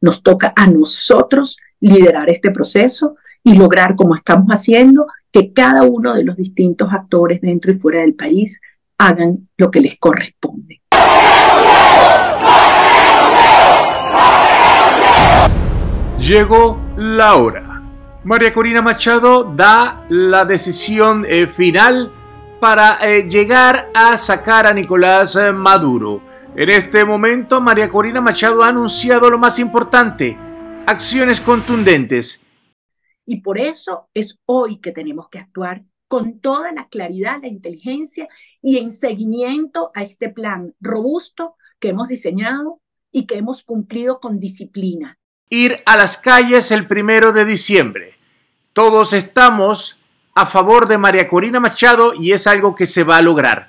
Nos toca a nosotros liderar este proceso y lograr, como estamos haciendo, que cada uno de los distintos actores dentro y fuera del país hagan lo que les corresponde. Llegó la hora. María Corina Machado da la decisión final para llegar a sacar a Nicolás Maduro. En este momento, María Corina Machado ha anunciado lo más importante: acciones contundentes. Y por eso es hoy que tenemos que actuar con toda la claridad, la inteligencia y en seguimiento a este plan robusto que hemos diseñado y que hemos cumplido con disciplina. Ir a las calles el 1 de diciembre. Todos estamos a favor de María Corina Machado y es algo que se va a lograr.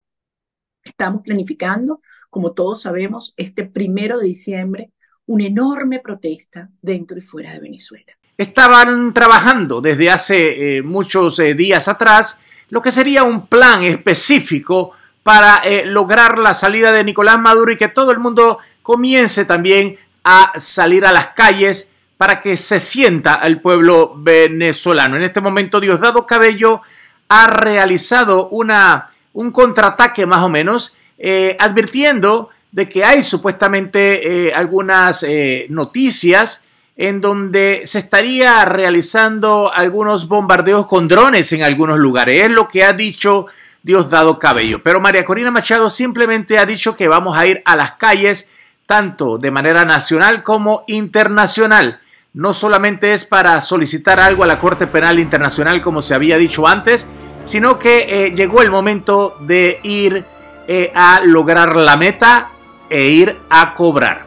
Estamos planificando, como todos sabemos, este 1 de diciembre, una enorme protesta dentro y fuera de Venezuela. Estaban trabajando desde hace muchos días atrás lo que sería un plan específico para lograr la salida de Nicolás Maduro y que todo el mundo comience también a salir a las calles para que se sienta el pueblo venezolano. En este momento, Diosdado Cabello ha realizado un contraataque más o menos, advirtiendo de que hay supuestamente algunas noticias en donde se estaría realizando algunos bombardeos con drones en algunos lugares. Es lo que ha dicho Diosdado Cabello. Pero María Corina Machado simplemente ha dicho que vamos a ir a las calles tanto de manera nacional como internacional. No solamente es para solicitar algo a la Corte Penal Internacional como se había dicho antes, sino que llegó el momento de ir a lograr la meta e ir a cobrar.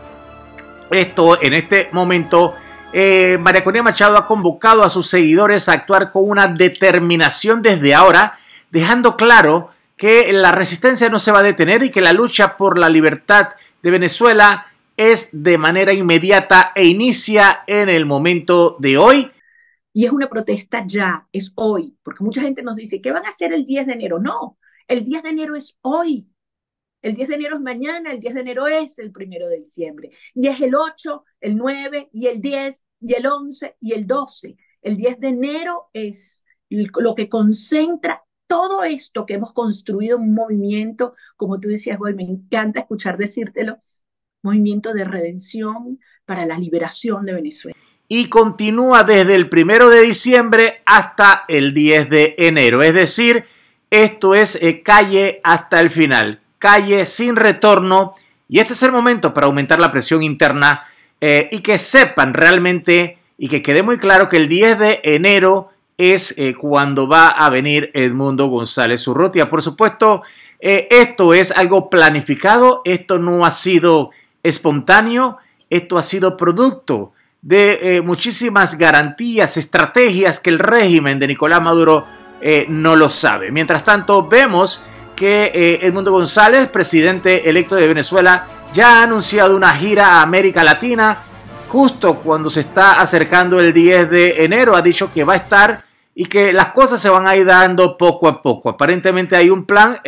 Esto en este momento, María Corina Machado ha convocado a sus seguidores a actuar con una determinación desde ahora, dejando claro que la resistencia no se va a detener y que la lucha por la libertad de Venezuela es de manera inmediata e inicia en el momento de hoy. Y es una protesta ya, es hoy, porque mucha gente nos dice, ¿qué van a hacer el 10 de enero? No, el 10 de enero es hoy. El 10 de enero es mañana, el 10 de enero es el 1 de diciembre. Y es el 8, el 9, y el 10, y el 11, y el 12. El 10 de enero es lo que concentra todo esto que hemos construido, un movimiento, como tú decías, hoy me encanta escuchar decírtelo, movimiento de redención para la liberación de Venezuela. Y continúa desde el 1 de diciembre hasta el 10 de enero. Es decir, esto es calle hasta el final, calle sin retorno. Y este es el momento para aumentar la presión interna y que sepan realmente y que quede muy claro que el 10 de enero es cuando va a venir Edmundo González Urrutia. Por supuesto, esto es algo planificado, esto no ha sido espontáneo, esto ha sido producto de muchísimas garantías, estrategias que el régimen de Nicolás Maduro no lo sabe. Mientras tanto, vemos que Edmundo González, presidente electo de Venezuela, ya ha anunciado una gira a América Latina. Justo cuando se está acercando el 10 de enero, ha dicho que va a estar y que las cosas se van a ir dando poco a poco. Aparentemente hay un plan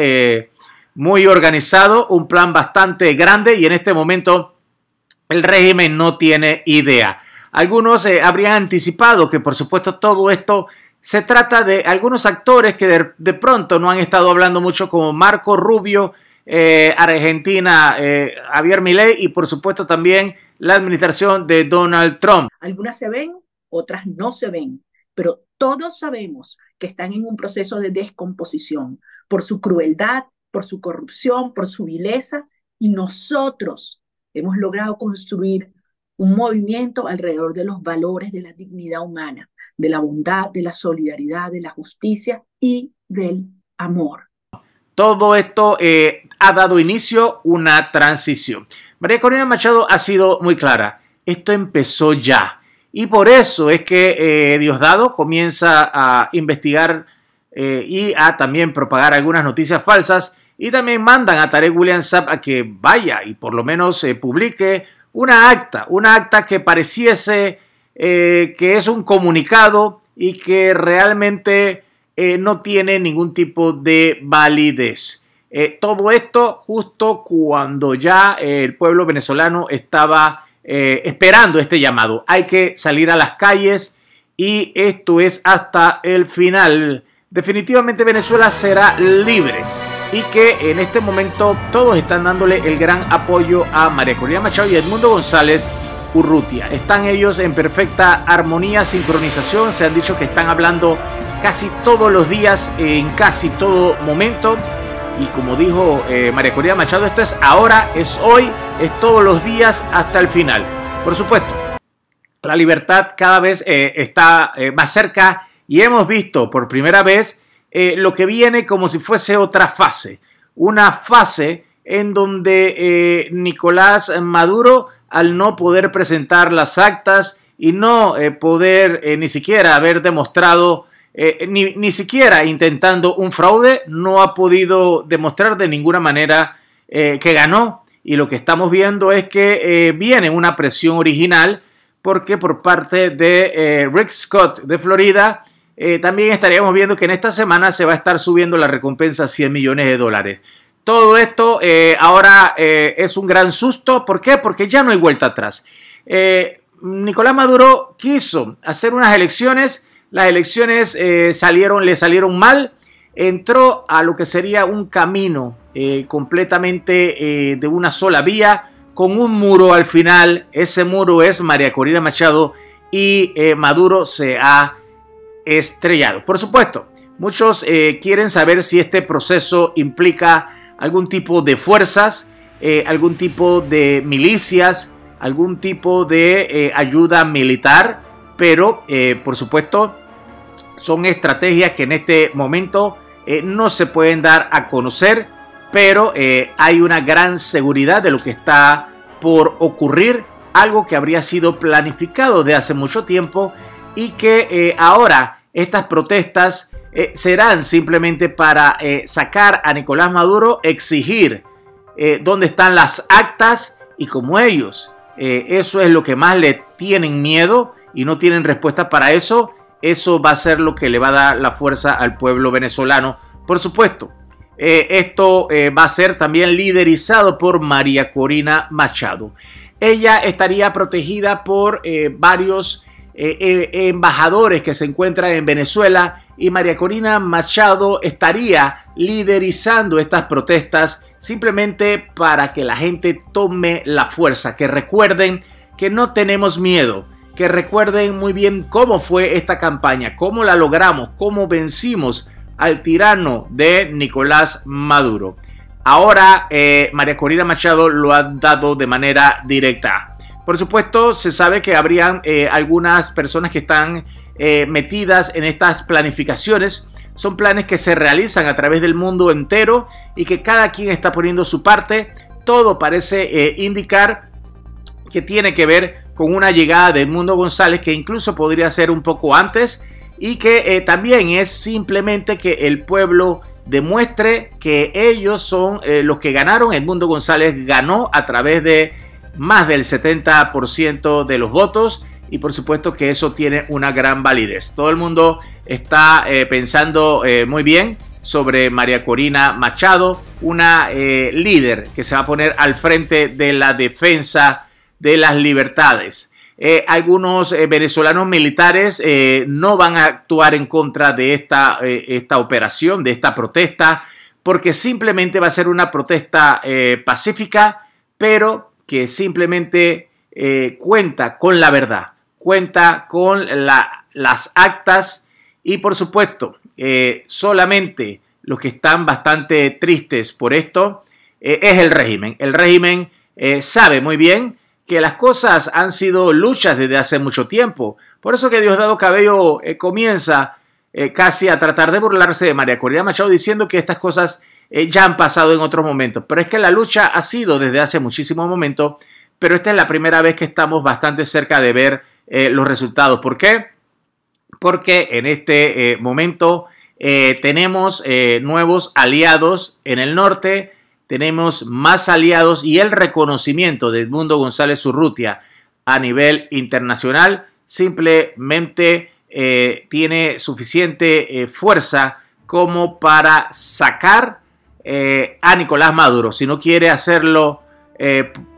muy organizado, un plan bastante grande y en este momento el régimen no tiene idea. Algunos habrían anticipado que por supuesto todo esto se trata de algunos actores que de pronto no han estado hablando mucho, como Marco Rubio, Argentina, Javier Milei y por supuesto también la administración de Donald Trump. Algunas se ven, otras no se ven, pero todos sabemos que están en un proceso de descomposición por su crueldad, por su corrupción, por su vileza, y nosotros hemos logrado construir un movimiento alrededor de los valores de la dignidad humana, de la bondad, de la solidaridad, de la justicia y del amor. Todo esto ha dado inicio a una transición. María Corina Machado ha sido muy clara. Esto empezó ya. Y por eso es que Diosdado comienza a investigar y a también propagar algunas noticias falsas. Y también mandan a Tarek William Saab a que vaya y por lo menos publique una acta que pareciese que es un comunicado y que realmente no tiene ningún tipo de validez. Todo esto justo cuando ya el pueblo venezolano estaba esperando este llamado. Hay que salir a las calles y esto es hasta el final. Definitivamente Venezuela será libre y que en este momento todos están dándole el gran apoyo a María Corina Machado y Edmundo González Urrutia. Están ellos en perfecta armonía, sincronización. Se han dicho que están hablando casi todos los días, en casi todo momento. Y como dijo María Corina Machado, esto es ahora, es hoy, es todos los días hasta el final. Por supuesto, la libertad cada vez está más cerca y hemos visto por primera vez lo que viene como si fuese otra fase. Una fase en donde Nicolás Maduro, al no poder presentar las actas y no poder ni siquiera haber demostrado, ni siquiera intentando un fraude, no ha podido demostrar de ninguna manera que ganó. Y lo que estamos viendo es que viene una presión original, porque por parte de Rick Scott de Florida, también estaríamos viendo que en esta semana se va a estar subiendo la recompensa a $100 millones. Todo esto ahora es un gran susto. ¿Por qué? Porque ya no hay vuelta atrás. Nicolás Maduro quiso hacer unas elecciones. Las elecciones le salieron mal. Entró a lo que sería un camino completamente de una sola vía, con un muro al final. Ese muro es María Corina Machado y Maduro se ha estrellado. Por supuesto, muchos quieren saber si este proceso implica algún tipo de fuerzas, algún tipo de milicias, algún tipo de ayuda militar, pero por supuesto son estrategias que en este momento no se pueden dar a conocer, pero hay una gran seguridad de lo que está por ocurrir, algo que habría sido planificado de hace mucho tiempo y que ahora estas protestas serán simplemente para sacar a Nicolás Maduro, exigir dónde están las actas, y como ellos eso es lo que más le tienen miedo y no tienen respuesta para eso, eso va a ser lo que le va a dar la fuerza al pueblo venezolano. Por supuesto, esto va a ser también liderizado por María Corina Machado. Ella estaría protegida por varios embajadores que se encuentran en Venezuela, y María Corina Machado estaría liderizando estas protestas simplemente para que la gente tome la fuerza, que recuerden que no tenemos miedo, que recuerden muy bien cómo fue esta campaña, cómo la logramos, cómo vencimos al tirano de Nicolás Maduro. Ahora María Corina Machado lo ha dado de manera directa. Por supuesto, se sabe que habrían algunas personas que están metidas en estas planificaciones. Son planes que se realizan a través del mundo entero y que cada quien está poniendo su parte. Todo parece indicar que tiene que ver con una llegada de Edmundo González, que incluso podría ser un poco antes, y que también es simplemente que el pueblo demuestre que ellos son los que ganaron. Edmundo González ganó a través de más del 70% de los votos, y por supuesto que eso tiene una gran validez. Todo el mundo está pensando muy bien sobre María Corina Machado, una líder que se va a poner al frente de la defensa de las libertades. Algunos venezolanos militares no van a actuar en contra de esta operación, de esta protesta, porque simplemente va a ser una protesta pacífica, pero que simplemente cuenta con la verdad, cuenta con las actas, y por supuesto solamente los que están bastante tristes por esto es el régimen. El régimen sabe muy bien que las cosas han sido luchas desde hace mucho tiempo. Por eso que Diosdado Cabello comienza casi a tratar de burlarse de María Corina Machado, diciendo que estas cosas ya han pasado en otros momentos. Pero es que la lucha ha sido desde hace muchísimos momentos, pero esta es la primera vez que estamos bastante cerca de ver los resultados. ¿Por qué? Porque en este momento tenemos nuevos aliados en el norte, tenemos más aliados, y el reconocimiento de Edmundo González Urrutia a nivel internacional simplemente tiene suficiente fuerza como para sacar a Nicolás Maduro. Si no quiere hacerlo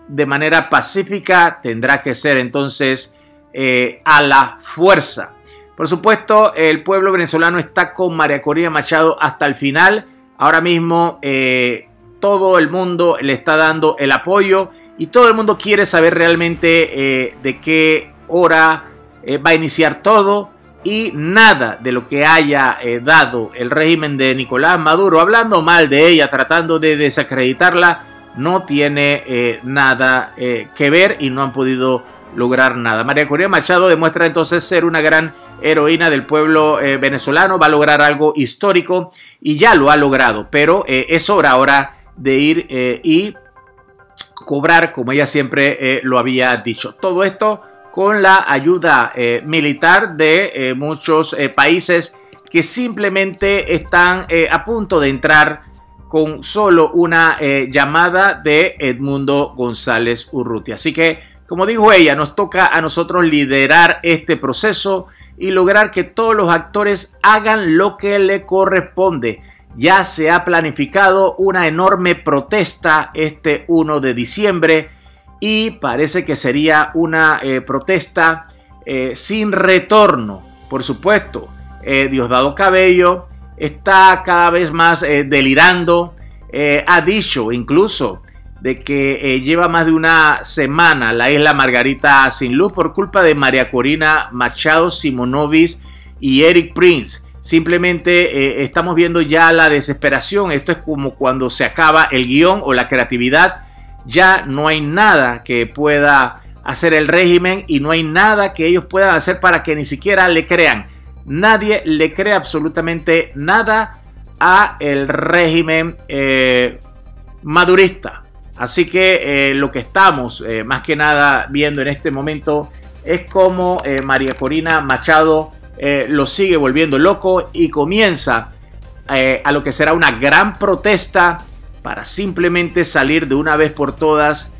de manera pacífica, tendrá que ser entonces a la fuerza. Por supuesto, el pueblo venezolano está con María Corina Machado hasta el final. Ahora mismo todo el mundo le está dando el apoyo y todo el mundo quiere saber realmente de qué hora va a iniciar todo, y nada de lo que haya dado el régimen de Nicolás Maduro, hablando mal de ella, tratando de desacreditarla, no tiene nada que ver y no han podido lograr nada. María Corina Machado demuestra entonces ser una gran heroína del pueblo venezolano, va a lograr algo histórico y ya lo ha logrado, pero es hora ahora de ir y cobrar como ella siempre lo había dicho. Todo esto con la ayuda militar de muchos países que simplemente están a punto de entrar con solo una llamada de Edmundo González Urrutia. Así que, como dijo ella, nos toca a nosotros liderar este proceso y lograr que todos los actores hagan lo que le corresponde. Ya se ha planificado una enorme protesta este 1 de diciembre y parece que sería una protesta sin retorno. Por supuesto, Diosdado Cabello está cada vez más delirando. Ha dicho incluso de que lleva más de una semana la isla Margarita sin luz por culpa de María Corina Machado, Simonovic y Eric Prince. Simplemente estamos viendo ya la desesperación. Esto es como cuando se acaba el guión o la creatividad. Ya no hay nada que pueda hacer el régimen y no hay nada que ellos puedan hacer para que ni siquiera le crean. Nadie le cree absolutamente nada a el régimen madurista. Así que lo que estamos más que nada viendo en este momento es cómo María Corina Machado lo sigue volviendo loco y comienza a lo que será una gran protesta para simplemente salir de una vez por todas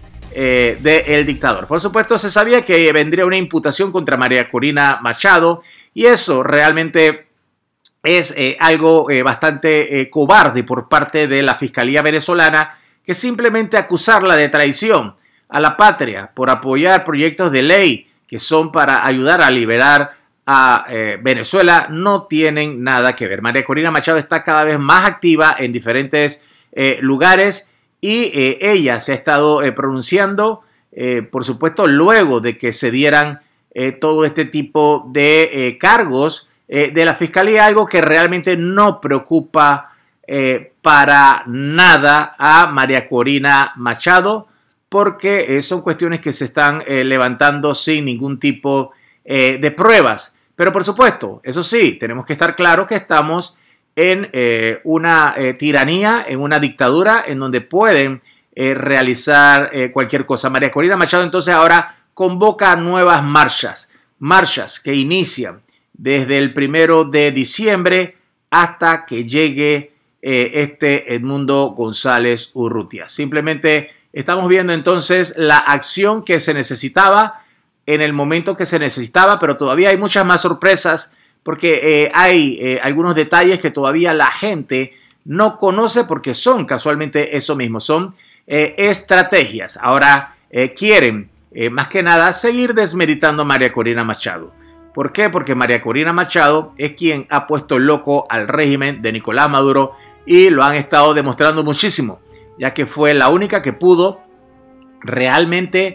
del dictador. Por supuesto, se sabía que vendría una imputación contra María Corina Machado y eso realmente es algo bastante cobarde por parte de la Fiscalía venezolana, que simplemente acusarla de traición a la patria por apoyar proyectos de ley que son para ayudar a liberar a Venezuela no tienen nada que ver. María Corina Machado está cada vez más activa en diferentes lugares y ella se ha estado pronunciando, por supuesto, luego de que se dieran todo este tipo de cargos de la Fiscalía, algo que realmente no preocupa para nada a María Corina Machado, porque son cuestiones que se están levantando sin ningún tipo de pruebas. Pero por supuesto, eso sí, tenemos que estar claros que estamos en una tiranía, en una dictadura en donde pueden realizar cualquier cosa. María Corina Machado entonces ahora convoca nuevas marchas que inician desde el 1 de diciembre hasta que llegue este Edmundo González Urrutia. Simplemente estamos viendo entonces la acción que se necesitaba en el momento que se necesitaba, pero todavía hay muchas más sorpresas porque hay algunos detalles que todavía la gente no conoce porque son casualmente eso mismo, son estrategias. Ahora quieren más que nada seguir desmeritando a María Corina Machado. ¿Por qué? Porque María Corina Machado es quien ha puesto loco al régimen de Nicolás Maduro y lo han estado demostrando muchísimo, ya que fue la única que pudo realmente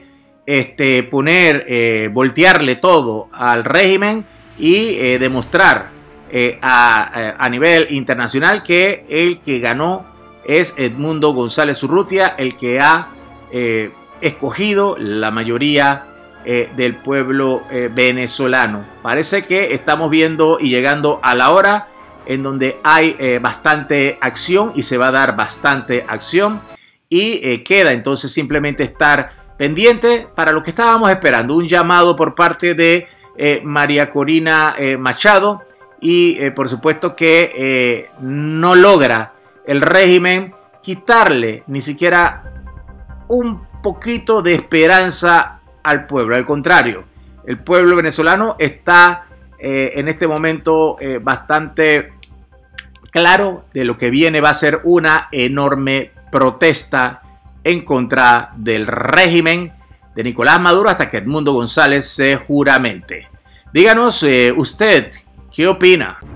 voltearle todo al régimen y demostrar a nivel internacional que el que ganó es Edmundo González Urrutia, el que ha escogido la mayoría del pueblo venezolano. Parece que estamos viendo y llegando a la hora en donde hay bastante acción y se va a dar bastante acción y queda entonces simplemente estar pendiente para lo que estábamos esperando, un llamado por parte de María Corina Machado y por supuesto que no logra el régimen quitarle ni siquiera un poquito de esperanza al pueblo. Al contrario, el pueblo venezolano está en este momento bastante claro de lo que viene. Va a ser una enorme protesta en contra del régimen de Nicolás Maduro hasta que Edmundo González se juramente. Díganos usted, ¿qué opina?